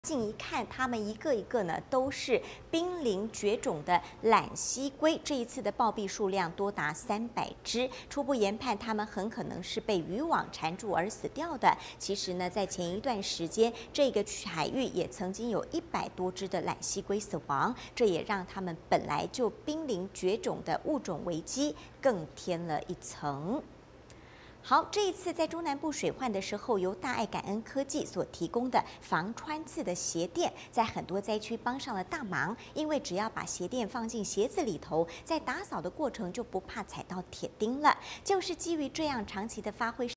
近一看，它们一个一个呢都是濒临绝种的懒溪龟。这一次的暴毙数量多达300只，初步研判它们很可能是被渔网缠住而死掉的。其实呢，在前一段时间，这个海域也曾经有100多只的懒溪龟死亡，这也让它们本来就濒临绝种的物种危机更添了一层。好，这一次在中南部水患的时候，由大爱感恩科技所提供的防穿刺的鞋垫，在很多灾区帮上了大忙。因为只要把鞋垫放进鞋子里头，在打扫的过程就不怕踩到铁钉了。就是基于这样长期的发挥。